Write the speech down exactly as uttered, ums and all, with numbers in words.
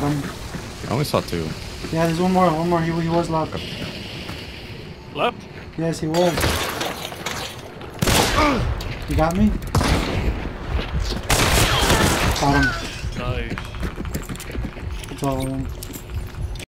him. I only saw two. Yeah, there's one more. One more. He, he was left. Left? Yes, he was. You got me? Got him. Nice. It's all of them.